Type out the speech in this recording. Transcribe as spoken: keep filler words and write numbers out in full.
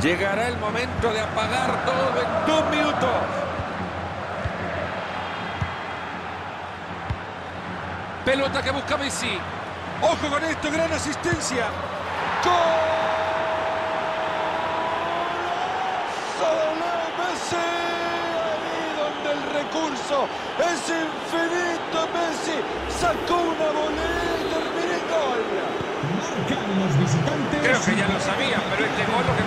Llegará el momento de apagar todo en dos minutos. Pelota que busca Messi. Ojo con esto, gran asistencia. ¡Gol! Messi, ahí donde el recurso es infinito. Messi sacó una volea y terminó en gol. Marcan los visitantes. Creo que ya lo sabía, pero este gol lo que